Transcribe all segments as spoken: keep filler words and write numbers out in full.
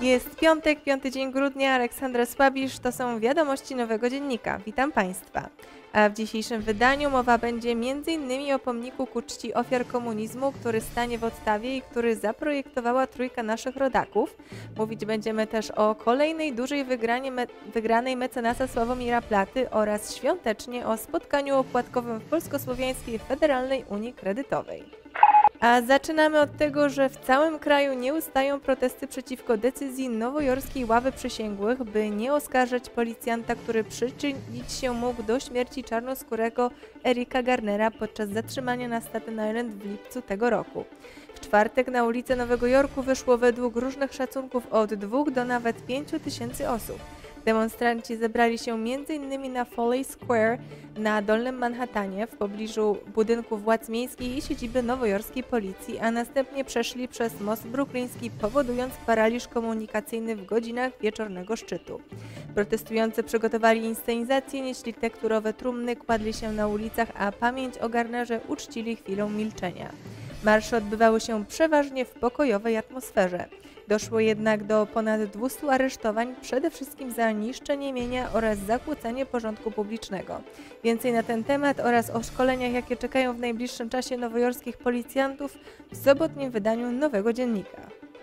Jest piątek, piąty dzień grudnia, Aleksandra Słabisz, to są wiadomości Nowego Dziennika. Witam Państwa. A w dzisiejszym wydaniu mowa będzie między innymi o pomniku ku czci ofiar komunizmu, który stanie w Ottawie i który zaprojektowała trójka naszych rodaków. Mówić będziemy też o kolejnej dużej wygranie me wygranej mecenasa Sławomira Platy oraz świątecznie o spotkaniu opłatkowym w Polsko-Słowiańskiej Federalnej Unii Kredytowej. A zaczynamy od tego, że w całym kraju nie ustają protesty przeciwko decyzji nowojorskiej ławy przysięgłych, by nie oskarżać policjanta, który przyczynić się mógł do śmierci czarnoskórego Erika Garnera podczas zatrzymania na Staten Island w lipcu tego roku. W czwartek na ulice Nowego Jorku wyszło według różnych szacunków od dwóch do nawet pięciu tysięcy osób. Demonstranci zebrali się między innymi na Foley Square na Dolnym Manhattanie w pobliżu budynku władz miejskich i siedziby nowojorskiej policji, a następnie przeszli przez most brukliński, powodując paraliż komunikacyjny w godzinach wieczornego szczytu. Protestujący przygotowali inscenizację, nieśli tekturowe trumny, kładli się na ulicach, a pamięć o Garnerze uczcili chwilą milczenia. Marsze odbywały się przeważnie w pokojowej atmosferze. Doszło jednak do ponad dwustu aresztowań, przede wszystkim za niszczenie mienia oraz zakłócanie porządku publicznego. Więcej na ten temat oraz o szkoleniach, jakie czekają w najbliższym czasie nowojorskich policjantów w sobotnim wydaniu Nowego Dziennika.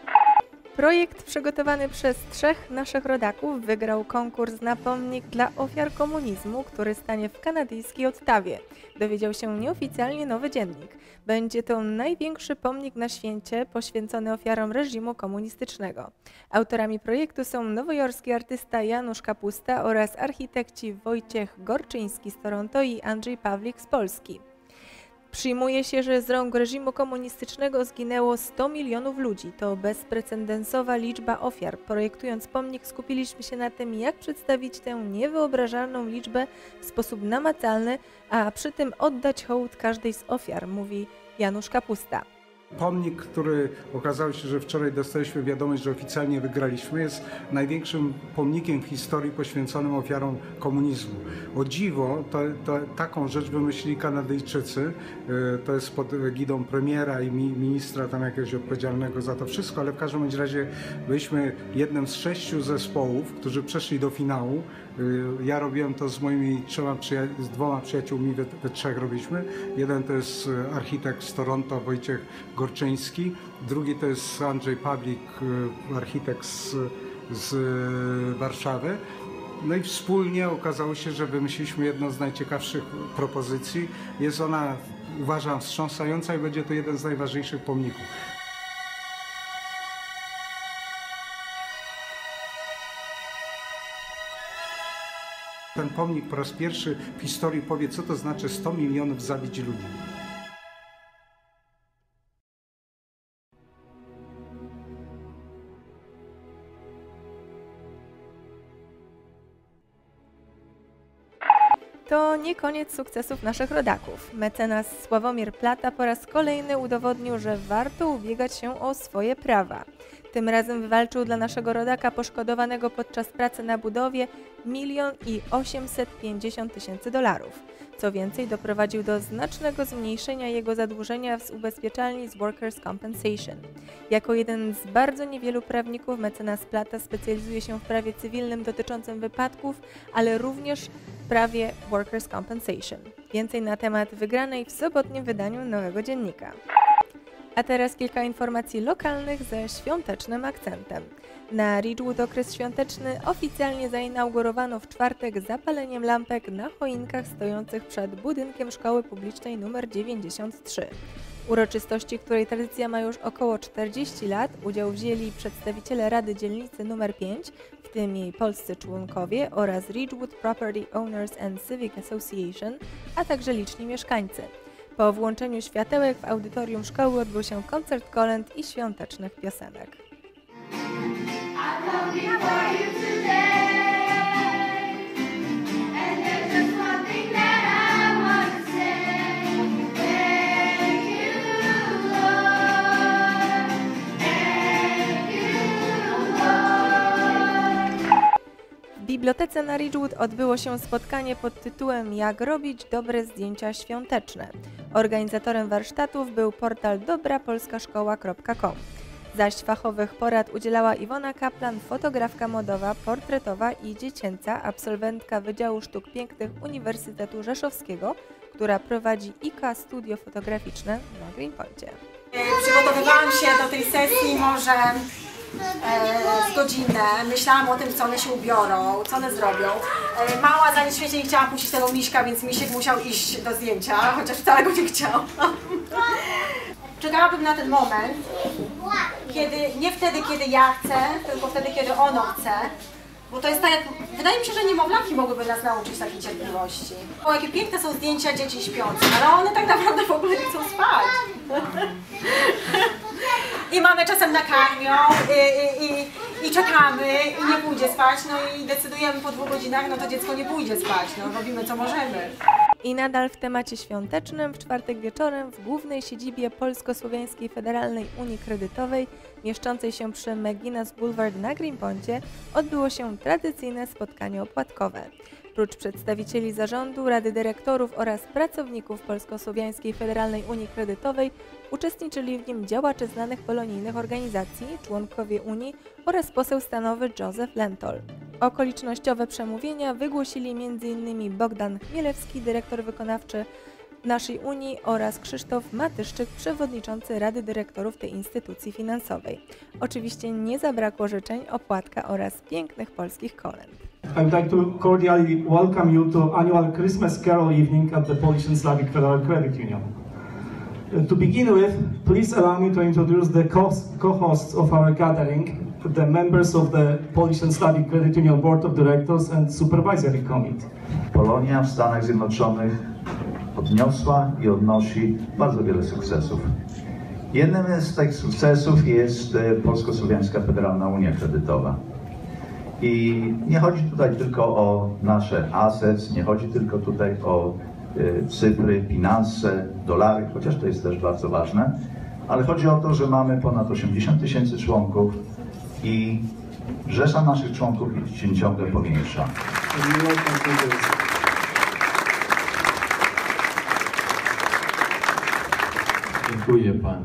Projekt przygotowany przez trzech naszych rodaków wygrał konkurs na pomnik dla ofiar komunizmu, który stanie w kanadyjskiej Ottawie. Dowiedział się nieoficjalnie Nowy Dziennik. Będzie to największy pomnik na świecie poświęcony ofiarom reżimu komunistycznego. Autorami projektu są nowojorski artysta Janusz Kapusta oraz architekci Wojciech Gorczyński z Toronto i Andrzej Pawlik z Polski. Przyjmuje się, że z rąk reżimu komunistycznego zginęło sto milionów ludzi. To bezprecedensowa liczba ofiar. Projektując pomnik, skupiliśmy się na tym, jak przedstawić tę niewyobrażalną liczbę w sposób namacalny, a przy tym oddać hołd każdej z ofiar, mówi Janusz Kapusta. Pomnik, który okazało się, że wczoraj dostaliśmy wiadomość, że oficjalnie wygraliśmy, jest największym pomnikiem w historii poświęconym ofiarom komunizmu. O dziwo, to, to, taką rzecz wymyślili Kanadyjczycy, to jest pod egidą premiera i ministra tam jakiegoś odpowiedzialnego za to wszystko, ale w każdym bądź razie byliśmy jednym z sześciu zespołów, którzy przeszli do finału. Ja robiłem to z moimi trzema z dwoma przyjaciółmi, we, we trzech robiliśmy. Jeden to jest architekt z Toronto, Wojciech Gorczyński, drugi to jest Andrzej Pawlik, architekt z, z Warszawy. No i wspólnie okazało się, że wymyśliliśmy jedną z najciekawszych propozycji. Jest ona, uważam, wstrząsająca i będzie to jeden z najważniejszych pomników. Ten pomnik po raz pierwszy w historii powie, co to znaczy sto milionów zabić ludzi. To nie koniec sukcesów naszych rodaków. Mecenas Sławomir Plata po raz kolejny udowodnił, że warto ubiegać się o swoje prawa. Tym razem wywalczył dla naszego rodaka poszkodowanego podczas pracy na budowie milion i osiemset pięćdziesiąt tysięcy dolarów. Co więcej, doprowadził do znacznego zmniejszenia jego zadłużenia z ubezpieczalni z Workers' Compensation. Jako jeden z bardzo niewielu prawników mecenas Plata specjalizuje się w prawie cywilnym dotyczącym wypadków, ale również w prawie Workers' Compensation. Więcej na temat wygranej w sobotnim wydaniu Nowego Dziennika. A teraz kilka informacji lokalnych ze świątecznym akcentem. Na Ridgewood okres świąteczny oficjalnie zainaugurowano w czwartek zapaleniem lampek na choinkach stojących przed budynkiem szkoły publicznej nr dziewięćdziesiąt trzy. Uroczystości, której tradycja ma już około czterdzieści lat, udział wzięli przedstawiciele Rady Dzielnicy nr pięć, w tym jej polscy członkowie oraz Ridgewood Property Owners and Civic Association, a także liczni mieszkańcy. Po włączeniu światełek w audytorium szkoły odbył się koncert kolęd i świątecznych piosenek. W bibliotece na Ridgewood odbyło się spotkanie pod tytułem Jak robić dobre zdjęcia świąteczne. Organizatorem warsztatów był portal dobra polska szkoła kropka com. zaś fachowych porad udzielała Iwona Kaplan, fotografka modowa, portretowa i dziecięca, absolwentka Wydziału Sztuk Pięknych Uniwersytetu Rzeszowskiego, która prowadzi I K A Studio Fotograficzne na Greenpointie. Przygotowywałam się do tej sesji może e, z godzinę, myślałam o tym, co one się ubiorą, co one zrobią. E, mała za nic w świecie nie chciała puścić tego miśka, więc misiek musiał iść do zdjęcia, chociaż wcale go nie chciał. Czekałabym na ten moment, kiedy, nie wtedy, kiedy ja chcę, tylko wtedy, kiedy ono chce. Bo to jest tak, jak, wydaje mi się, że niemowlaki mogłyby nas nauczyć takiej cierpliwości. O, jakie piękne są zdjęcia dzieci śpiących, ale one tak naprawdę w ogóle nie chcą spać. I mamy czasem nakarmią i, i, i, i czekamy i nie pójdzie spać, no i decydujemy po dwóch godzinach, no to dziecko nie pójdzie spać, no robimy co możemy. I nadal w temacie świątecznym w czwartek wieczorem w głównej siedzibie Polsko-Słowiańskiej Federalnej Unii Kredytowej, mieszczącej się przy McGuinness Boulevard na Greenpointie, odbyło się tradycyjne spotkanie opłatkowe. Prócz przedstawicieli zarządu, Rady Dyrektorów oraz pracowników Polsko-Słowiańskiej Federalnej Unii Kredytowej uczestniczyli w nim działacze znanych polonijnych organizacji, członkowie Unii oraz poseł stanowy Józef Lentol. Okolicznościowe przemówienia wygłosili m in Bogdan Chmielewski, dyrektor wykonawczy naszej Unii oraz Krzysztof Matyszczyk, przewodniczący Rady Dyrektorów tej instytucji finansowej. Oczywiście nie zabrakło życzeń, opłatka oraz pięknych polskich kolęd. I would like to cordially welcome you to annual Christmas Carol evening at the Polish and Slavic Federal Credit Union. Uh, to begin with, please allow me to introduce the co-hosts of our gathering, the members of the Polish and Slavic Credit Union Board of Directors and Supervisory Committee. Polonia w Stanach Zjednoczonych odniosła i odnosi bardzo wiele sukcesów. Jednym z tych sukcesów jest Polsko-Słowiańska Federalna Unia Kredytowa. I nie chodzi tutaj tylko o nasze assets, nie chodzi tylko tutaj o y, cyfry, finanse, dolary, chociaż to jest też bardzo ważne, ale chodzi o to, że mamy ponad osiemdziesiąt tysięcy członków i rzesza naszych członków się ciągle powiększa. Dziękuję Pan.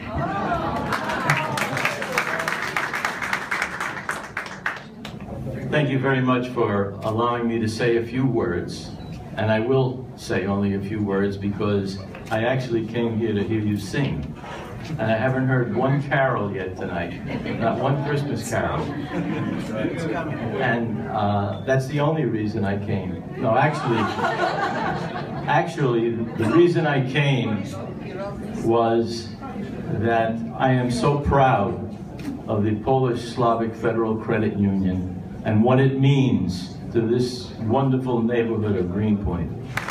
Thank you very much for allowing me to say a few words, and I will say only a few words because I actually came here to hear you sing, and I haven't heard one carol yet tonight, not one Christmas carol, and uh, that's the only reason I came. No, actually, actually, the reason I came was that I am so proud of the Polish Slavic Federal Credit Union and what it means to this wonderful neighborhood of Greenpoint.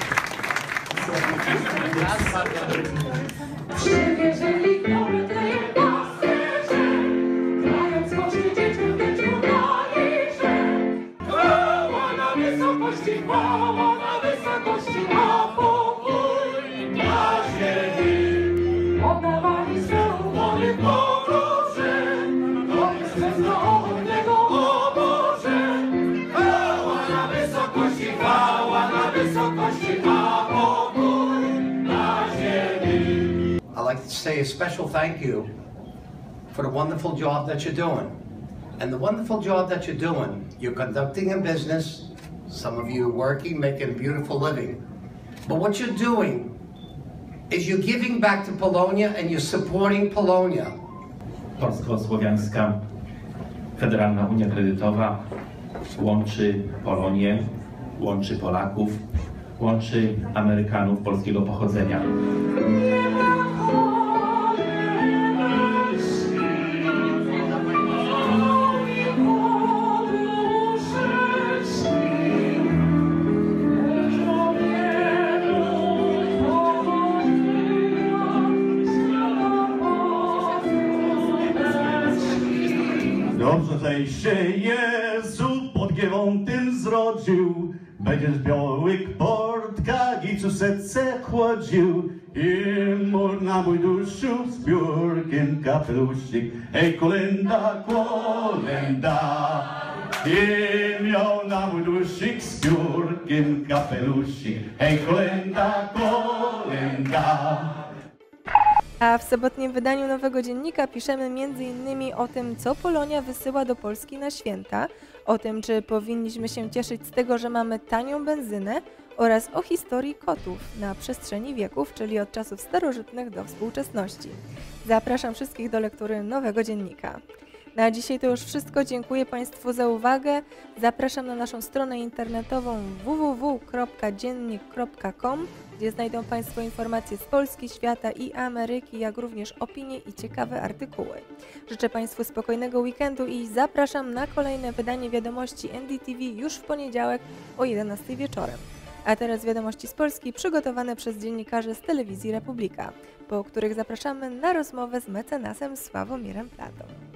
I'd like to say a special thank you for the wonderful job that you're doing. And the wonderful job that you're doing, you're conducting a business, some of you are working, making a beautiful living. But what you're doing is you're giving back to Polonia and you're supporting Polonia. Polsko-Słowiańska Federalna Unia Kredytowa łączy Polonię, łączy Polaków, łączy Amerykanów polskiego pochodzenia. Dobrze, żeś się Jezu pod Giewątym zrodził, będziesz białyk portka i co serce chłodził. I mur na mój duszu z piórkiem kapelusik, hej kolenda, kolenda. I miał na mój duszik z piórkiem kapelusik, hej kolenda, kolenda. A w sobotnim wydaniu Nowego Dziennika piszemy między innymi o tym, co Polonia wysyła do Polski na święta, o tym, czy powinniśmy się cieszyć z tego, że mamy tanią benzynę, oraz o historii kotów na przestrzeni wieków, czyli od czasów starożytnych do współczesności. Zapraszam wszystkich do lektury Nowego Dziennika. Na dzisiaj to już wszystko. Dziękuję Państwu za uwagę. Zapraszam na naszą stronę internetową w w w kropka dziennik kropka com, gdzie znajdą Państwo informacje z Polski, świata i Ameryki, jak również opinie i ciekawe artykuły. Życzę Państwu spokojnego weekendu i zapraszam na kolejne wydanie wiadomości N D T V już w poniedziałek o jedenastej wieczorem. A teraz wiadomości z Polski przygotowane przez dziennikarzy z Telewizji Republika, po których zapraszamy na rozmowę z mecenasem Sławomirem Platą.